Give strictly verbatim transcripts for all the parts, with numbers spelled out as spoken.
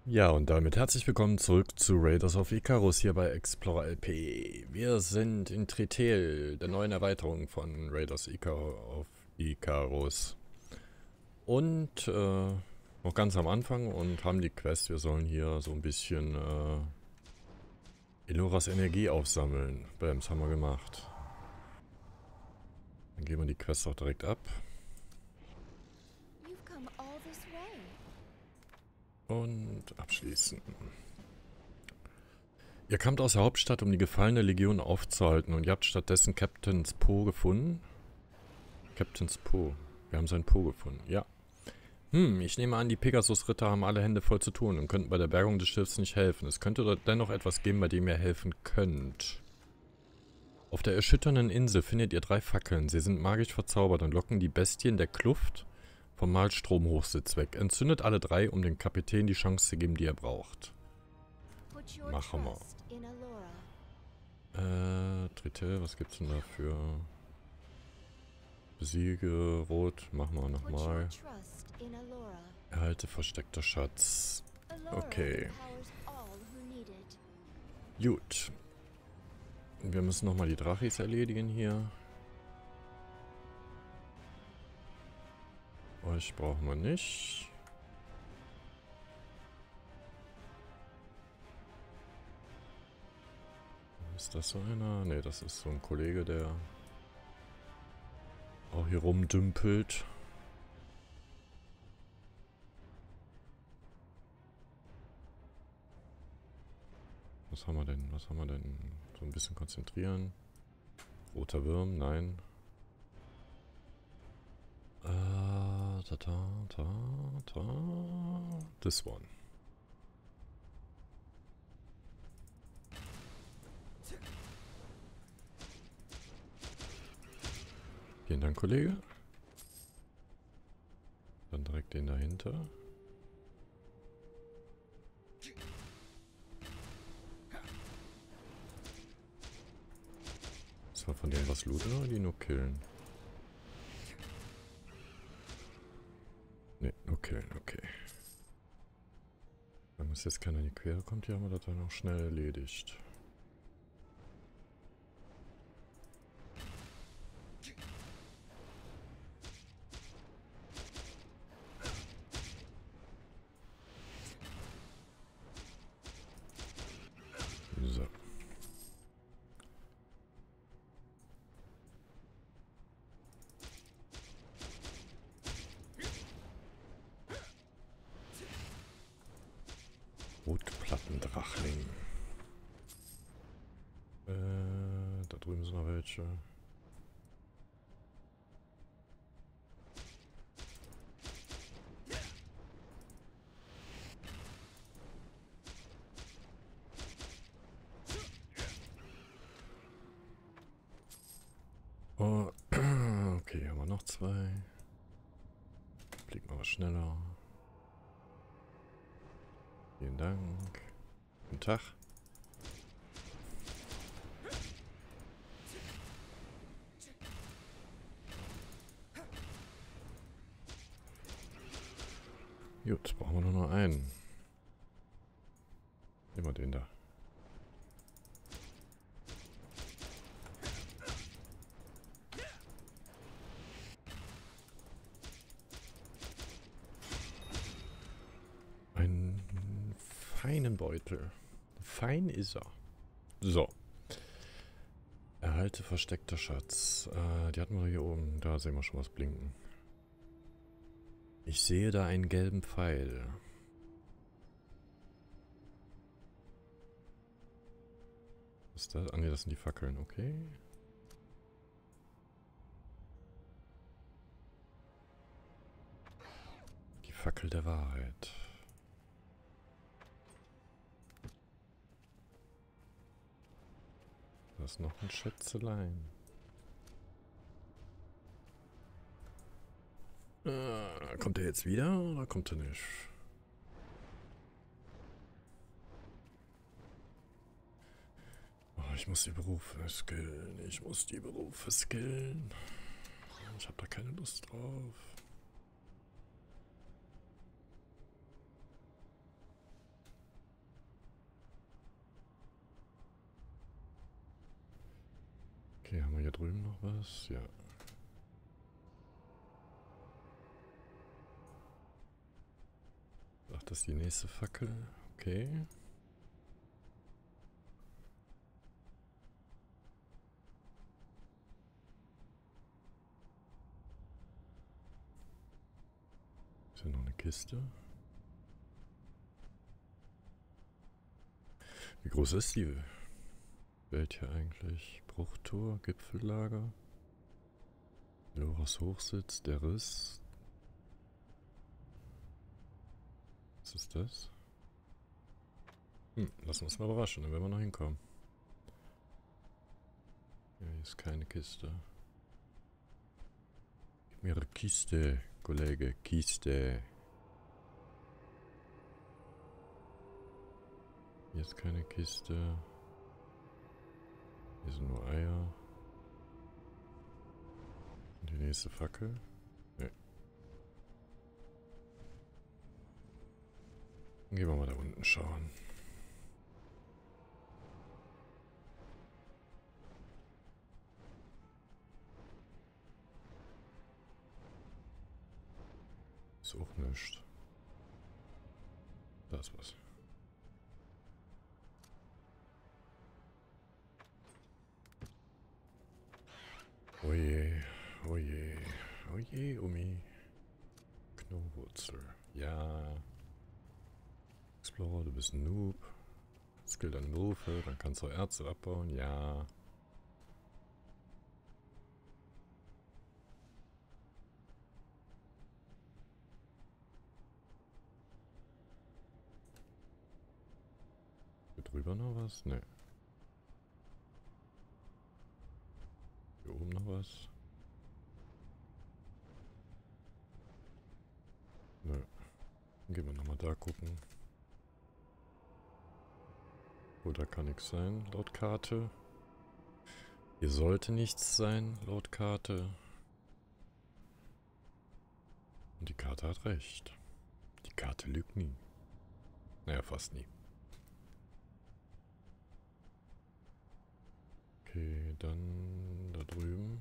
Ja, und damit herzlich willkommen zurück zu Raiders of Icarus hier bei Explorer L P. Wir sind in Tritel, der neuen Erweiterung von Raiders Icar of Icarus. Und äh, noch ganz am Anfang und haben die Quest, wir sollen hier so ein bisschen äh, Eloras Energie aufsammeln. Bams, haben wir gemacht. Dann geben wir die Quest auch direkt ab. Und abschließen. Ihr kamt aus der Hauptstadt, um die gefallene Legion aufzuhalten, und ihr habt stattdessen Captain's Po gefunden. Captain's Po. Wir haben seinen Po gefunden, ja. Hm, ich nehme an, die Pegasus-Ritter haben alle Hände voll zu tun und könnten bei der Bergung des Schiffs nicht helfen. Es könnte dort dennoch etwas geben, bei dem ihr helfen könnt. Auf der erschütternden Insel findet ihr drei Fackeln. Sie sind magisch verzaubert und locken die Bestien der Kluft vom Malstromhochsitz weg. Entzündet alle drei, um dem Kapitän die Chance zu geben, die er braucht. Machen wir. Äh, Tritel, was gibt's denn dafür? Besiege, Rot, machen wir nochmal. Erhalte versteckter Schatz. Okay. Gut. Wir müssen nochmal die Drachis erledigen hier. Euch brauchen wir nicht. Ist das so einer? Ne, das ist so ein Kollege, der auch hier rumdümpelt. Was haben wir denn? Was haben wir denn? So ein bisschen konzentrieren. Roter Wurm, nein. Ah, ta ta ta ta. This one. Vielen Dank, Kollege. Dann direkt den dahinter. Müssen wir von denen was looten oder die nur killen? Ne, nur killen, okay. Wenn uns jetzt keiner in die Quere kommt, hier haben wir das dann auch schnell erledigt. So. Rotplattendrachling. Äh, da drüben sind noch welche. Oh, okay, haben wir noch zwei. Blicken wir was schneller. Vielen Dank. Guten Tag. Gut, brauchen wir nur noch einen. Nehmen wir den da. Einen feinen Beutel. Fein ist er. So. Erhalte versteckter Schatz. Äh, die hatten wir hier oben. Da sehen wir schon was blinken. Ich sehe da einen gelben Pfeil. Was ist das? Ah ne, das sind die Fackeln, okay. Die Fackel der Wahrheit. Da ist noch ein Schätzelein. Äh, kommt er jetzt wieder oder kommt er nicht? Oh, ich muss die Berufe skillen. Ich muss die Berufe skillen. Ich habe da keine Lust drauf. Okay, haben wir hier drüben noch was? Ja. Ach, das ist die nächste Fackel. Okay. Ist hier noch eine Kiste? Wie groß ist die Welt hier eigentlich? Bruchtor, Gipfellager, Loras Hochsitz, der Riss. Was ist das? Hm, lassen wir uns mal überraschen, dann werden wir noch hinkommen. Ja, hier ist keine Kiste. Gib mir eine Kiste, Kollege, Kiste. Hier ist keine Kiste. Hier sind nur Eier. Und die nächste Fackel. Nee. Dann gehen wir mal da unten schauen. Ist auch nichts. Da ist was. Oje, oje, oje, Umi. Knowwurzel. Ja. Explorer, du bist ein Noob. Skill an Würfe, dann kannst du Erze abbauen. Ja. Hier drüber noch was? Ne. Hier oben noch was? Nö. Dann gehen wir nochmal da gucken. Oh, da kann nichts sein, laut Karte. Hier sollte nichts sein, laut Karte. Und die Karte hat recht. Die Karte lügt nie. Naja, fast nie. Okay, dann da drüben.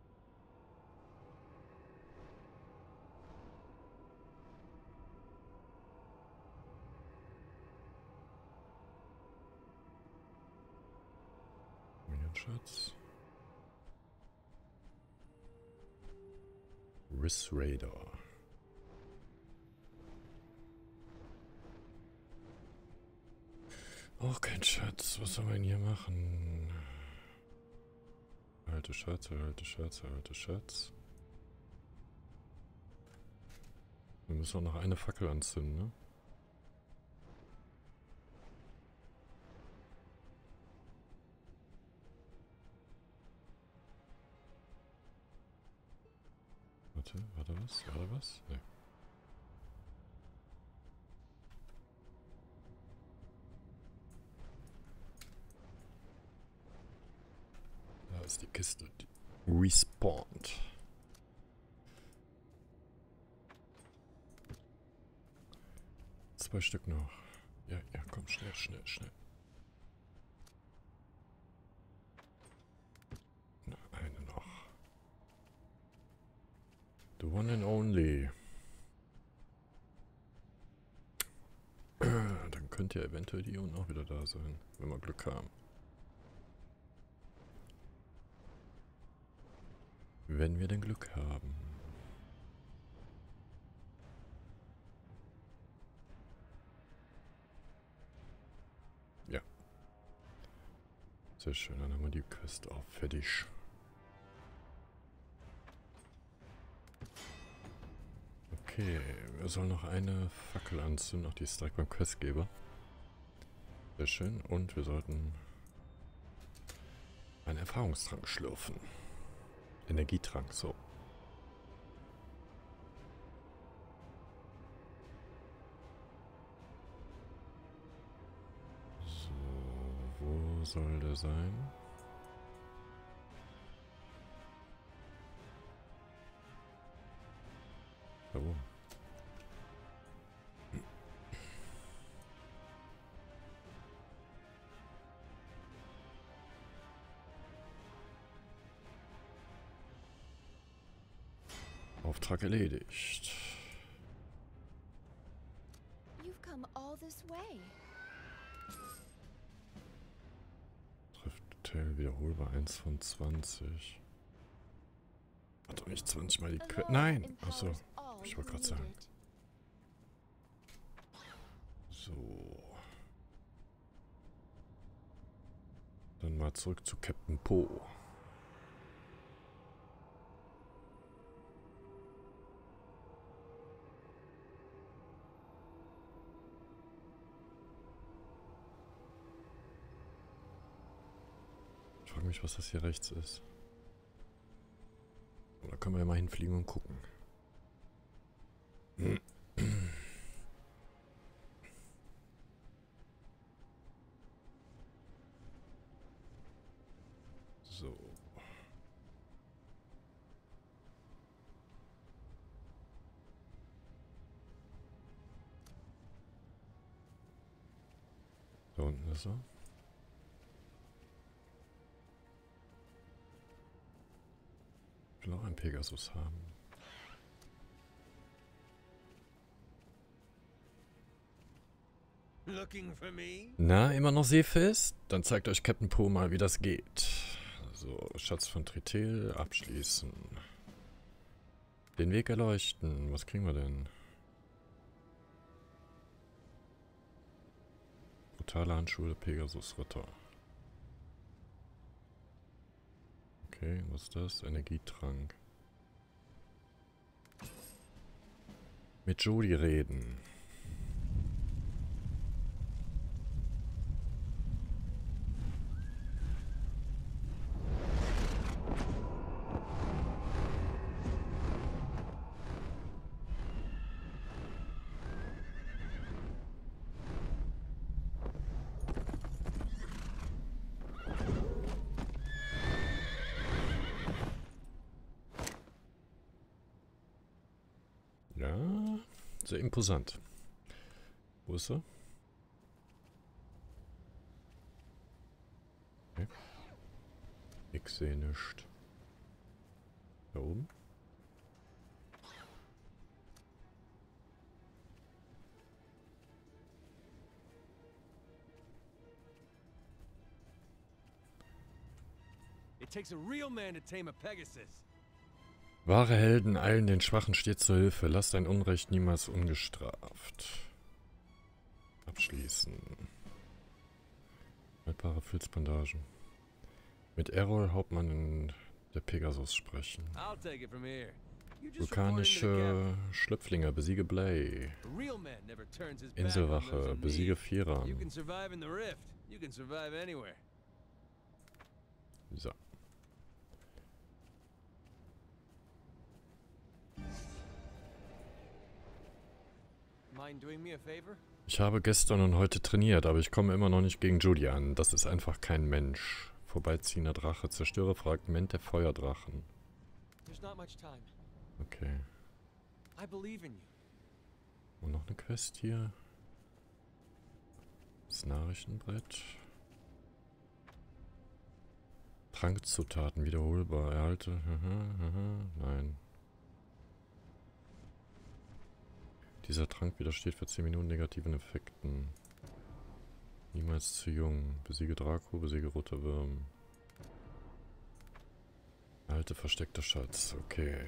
Schatz. Riss Radar. Oh, kein Schatz. Was soll man hier machen? Alte Schatz, alte Schatz, alte Schatz. Wir müssen auch noch eine Fackel anzünden, ne? Warte, war da was? War da was? Ne. Da ist die Kiste, die respawnt. Zwei Stück noch. Ja, ja, komm, schnell, schnell, schnell. Na, eine noch. The one and only. Dann könnte ja eventuell die unten auch wieder da sein, wenn wir Glück haben. Wenn wir denn Glück haben. Ja. Sehr schön, dann haben wir die Quest auch fertig. Okay, wir sollen noch eine Fackel anzünden, auch die ist direkt beim Questgeber. Sehr schön, und wir sollten einen Erfahrungstrank schlürfen. Energietrank, so. So, wo soll der sein? Da oben. Auftrag erledigt. You've come all this way. Trifft Tail wiederholbar eins von zwanzig. Hat doch nicht zwanzig mal die Quelle. Nein! Achso, ich wollte gerade sagen. So. Dann mal zurück zu Captain Po. Ich frage mich, was das hier rechts ist. Da können wir ja mal hinfliegen und gucken. So. Da unten ist er. Ich will auch einen Pegasus haben. Na, immer noch seefest? Dann zeigt euch Captain Po mal, wie das geht. So, Schatz von Tritel abschließen. Den Weg erleuchten. Was kriegen wir denn? Brutale Handschuhe, Pegasus Ritter. Okay, was ist das? Energietrank. Mit Jodie reden. Ja, sehr imposant. Wo ist er? Okay. Ich sehe nichts. Da oben? It takes a real man to tame a Pegasus. Wahre Helden eilen den Schwachen stets zur Hilfe. Lasst dein Unrecht niemals ungestraft. Abschließen. Haltbare Filzbandagen. Mit Errol Hauptmann in der Pegasus sprechen. I'll take it from here. You just Vulkanische Schlüpflinge, besiege Blay. A real man never turns his back on those Inselwache, in besiege need. You Firam. can survive in the rift. You can survive anywhere. So. Mind doing me a favor? Ich habe gestern und heute trainiert, aber ich komme immer noch nicht gegen Jodie an. Das ist einfach kein Mensch. Vorbeiziehender Drache. Zerstöre Fragment der Feuerdrachen. There's not much time. Okay. I believe in you. Und noch eine Quest hier. Das Nachrichtenbrett. Trankzutaten wiederholbar. Erhalte. Aha, aha, nein. Dieser Trank widersteht für zehn Minuten negativen Effekten. Niemals zu jung. Besiege Draco, besiege roter Wurm. Alte versteckter Schatz. Okay.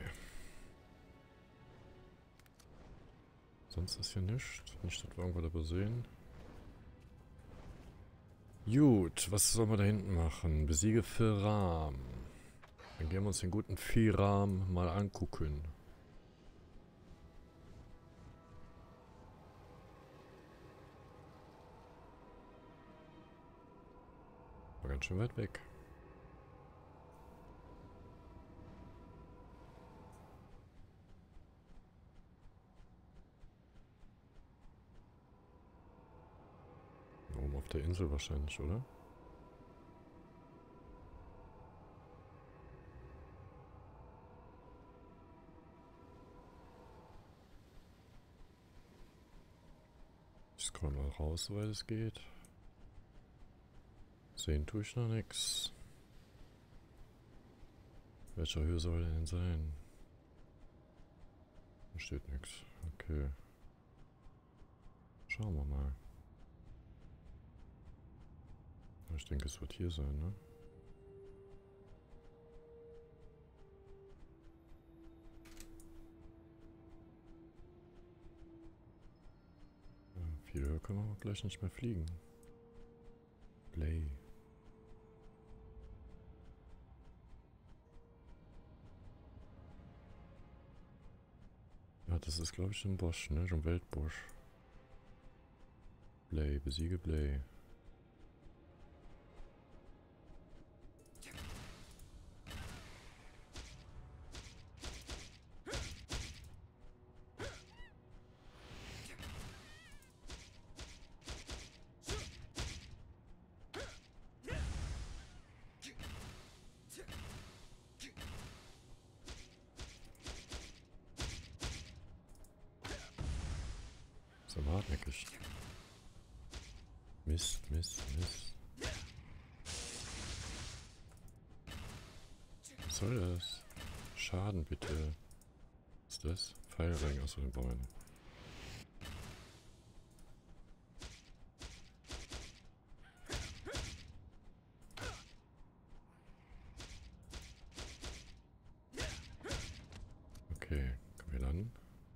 Sonst ist hier nichts. Nicht, dass wir irgendwas übersehen. Gut, was sollen wir da hinten machen? Besiege Firam. Dann gehen wir uns den guten Firam mal angucken. War ganz schön weit weg. Oben auf der Insel wahrscheinlich, oder? Ich scroll mal raus, soweit es geht. Sehen tue ich noch nichts. Welcher Höhe soll er denn sein? Da steht nichts. Okay. Schauen wir mal. Ich denke, es wird hier sein, ne? Ja, viel höher können wir auch gleich nicht mehr fliegen. Play. Ja, das ist, glaube ich, ein Boss, ne? So ein Weltboss. Blay, besiege Blay. So hartnäckig. Mist, Mist, Mist. Was soll das? Schaden bitte. Was ist das? Pfeilring, achso, den brauchen wir noch. Okay, kommen wir dann.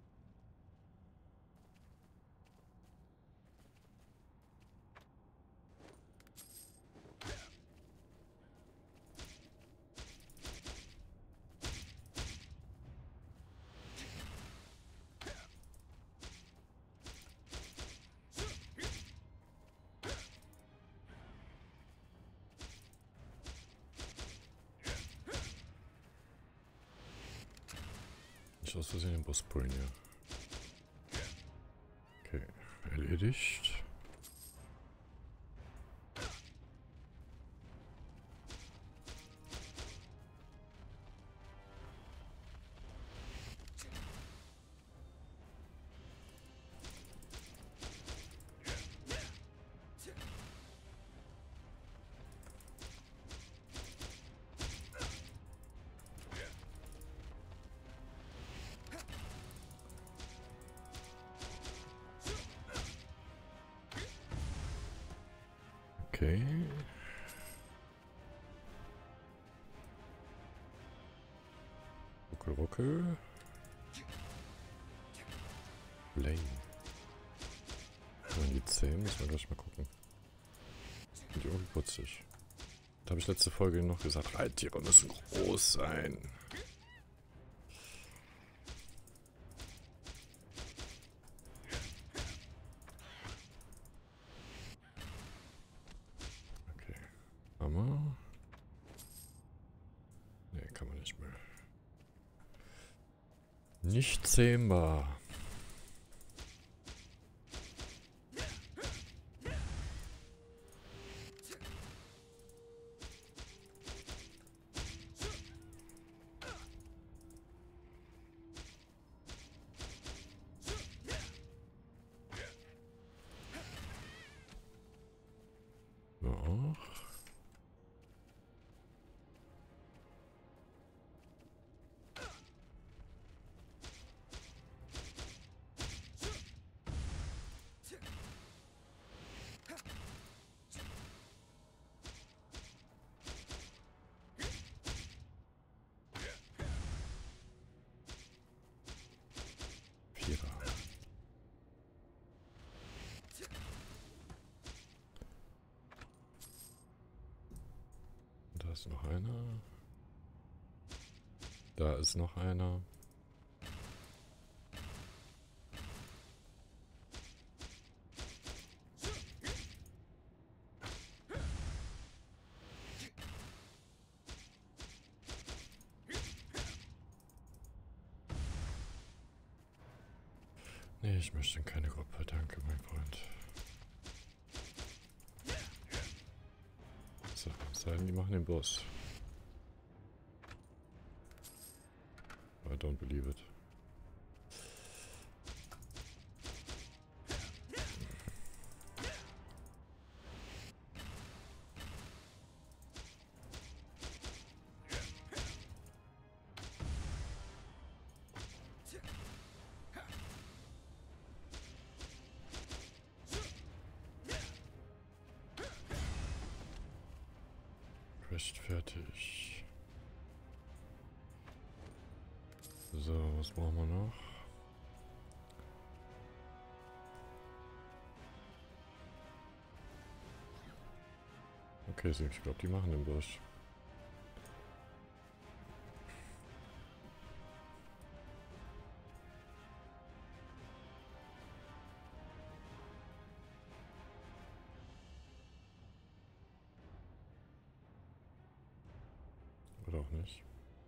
Nicht aus Versehen den Boss pullen hier. Okay, erledigt. Okay. Ruckel, ruckel. Blay. Und die Zähne müssen wir gleich mal gucken. Sind die irgendwie putzig. Da habe ich letzte Folge noch gesagt, Reittiere müssen groß sein. Hammer. Ne, kann man nicht mehr. Nicht zähmbar. Noch. Da ist noch einer. Da ist noch einer. Nee, ich möchte in keine Gruppe. Danke, mein Freund. So, sagen, die machen den Boss. I don't believe it. Quest fertig. So, was brauchen wir noch? Okay, ich glaube, die machen den Busch. Oder auch nicht.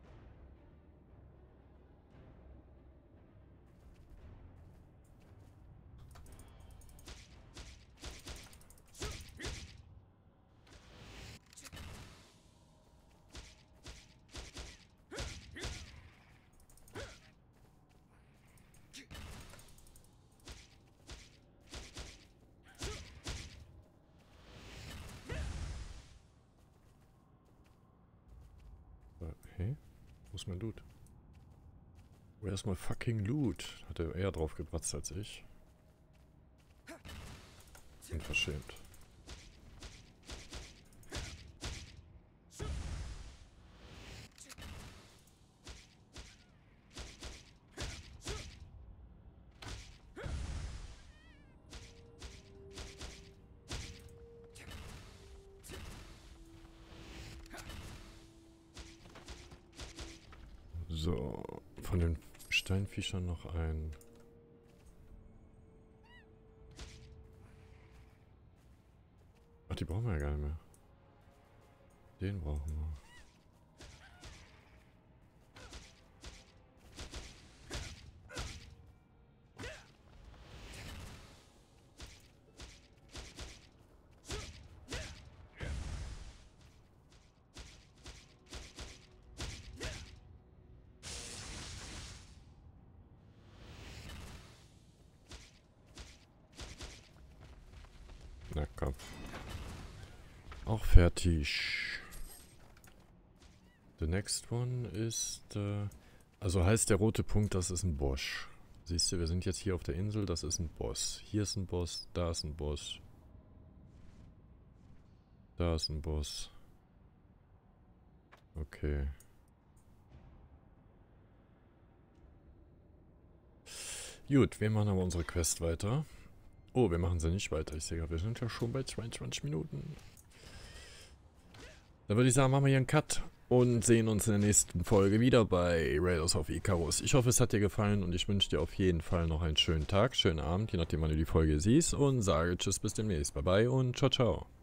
Hey, wo ist mein Loot? Where is my fucking Loot? Hat er eher drauf gebratzt als ich. Unverschämt. So, von den Steinviechern noch ein. Ach, die brauchen wir ja gar nicht mehr. Den brauchen wir. Na komm. Auch fertig. The next one ist... Äh, also heißt der rote Punkt, das ist ein Boss. Siehst du, wir sind jetzt hier auf der Insel, das ist ein Boss. Hier ist ein Boss, da ist ein Boss. Da ist ein Boss. Okay. Gut, wir machen aber unsere Quest weiter. Oh, wir machen sie nicht weiter. Ich sehe gerade, wir sind ja schon bei zweiundzwanzig Minuten. Dann würde ich sagen, machen wir hier einen Cut und sehen uns in der nächsten Folge wieder bei Raiders of Icarus. Ich hoffe, es hat dir gefallen und ich wünsche dir auf jeden Fall noch einen schönen Tag, schönen Abend, je nachdem, wann du die Folge siehst. Und sage Tschüss, bis demnächst. Bye bye und ciao, ciao.